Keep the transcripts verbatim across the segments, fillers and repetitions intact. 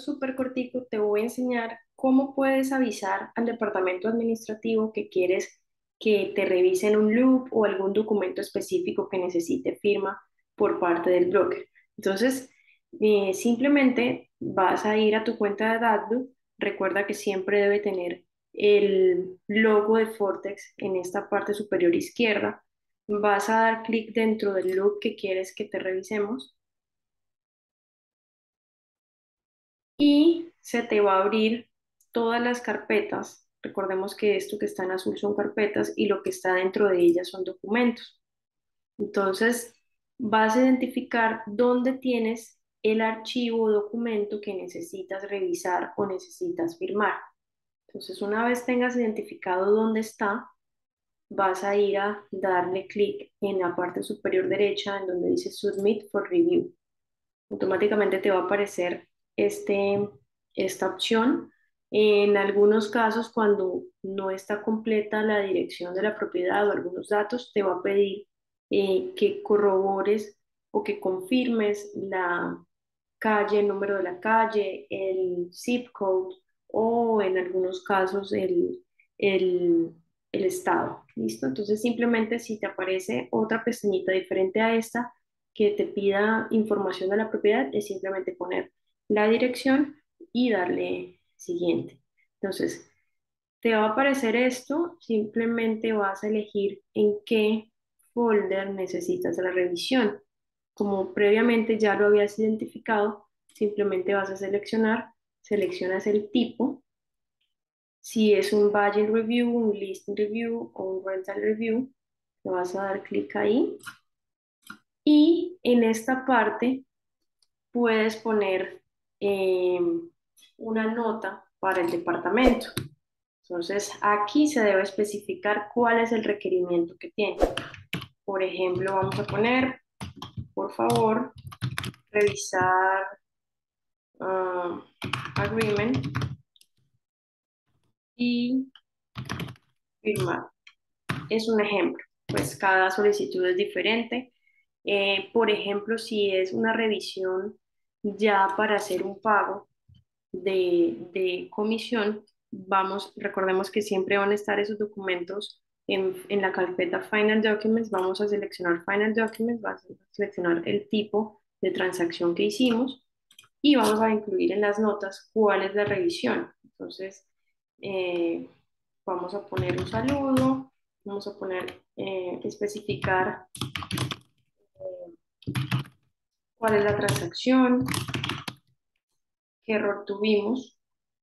súper cortico, te voy a enseñar cómo puedes avisar al departamento administrativo que quieres que te revisen un loop o algún documento específico que necesite firma por parte del broker. Entonces, eh, simplemente vas a ir a tu cuenta de Datdog. Recuerda que siempre debe tener el logo de Fortex en esta parte superior izquierda. Vas a dar clic dentro del loop que quieres que te revisemos y se te va a abrir todas las carpetas. Recordemos que esto que está en azul son carpetas y lo que está dentro de ellas son documentos. Entonces, vas a identificar dónde tienes el archivo o documento que necesitas revisar o necesitas firmar. Entonces, una vez tengas identificado dónde está, vas a ir a darle clic en la parte superior derecha en donde dice Submit for Review. Automáticamente te va a aparecer este, esta opción. En algunos casos, cuando no está completa la dirección de la propiedad o algunos datos, te va a pedir eh, que corrobores o que confirmes la calle, el número de la calle, el zip code o en algunos casos el, el, el estado. ¿Listo? Entonces simplemente si te aparece otra pestañita diferente a esta que te pida información de la propiedad, es simplemente poner la dirección y darle siguiente. Entonces, te va a aparecer esto, simplemente vas a elegir en qué folder necesitas la revisión. Como previamente ya lo habías identificado, simplemente vas a seleccionar, seleccionas el tipo, si es un Budget Review, un Listing Review o un Rental Review, le vas a dar clic ahí y en esta parte puedes poner eh, una nota para el departamento. Entonces, aquí se debe especificar cuál es el requerimiento que tiene. Por ejemplo, vamos a poner, por favor, revisar uh, agreement y firmar. Es un ejemplo, pues cada solicitud es diferente. Eh, por ejemplo, si es una revisión ya para hacer un pago de, de comisión, vamos, recordemos que siempre van a estar esos documentos en, en la carpeta Final Documents, vamos a seleccionar Final Documents, vamos a seleccionar el tipo de transacción que hicimos y vamos a incluir en las notas cuál es la revisión. Entonces, eh, vamos a poner un saludo, vamos a poner, eh, especificar cuál es la transacción, qué error tuvimos.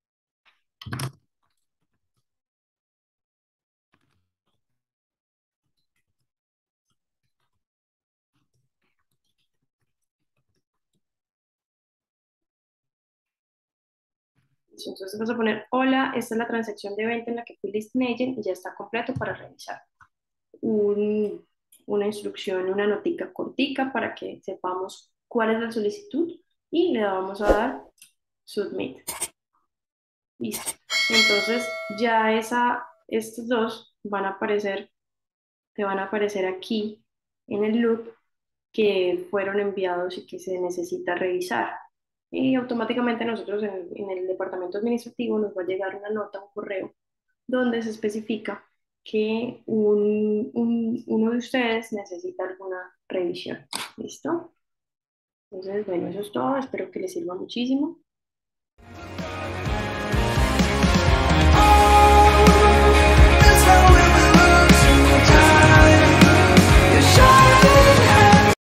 Entonces vas a poner, hola, esta es la transacción de venta en la que fui listing agent y ya está completo para revisar. Un, una instrucción, una notica cortica para que sepamos cuál es la solicitud y le vamos a dar submit. Listo. Entonces ya esa, estos dos van a aparecer, te van a aparecer aquí en el loop que fueron enviados y que se necesita revisar. Y automáticamente nosotros en el, en el departamento administrativo nos va a llegar una nota, un correo, donde se especifica que un, un, uno de ustedes necesita alguna revisión. ¿Listo? Entonces, bueno, eso es todo. Espero que les sirva muchísimo.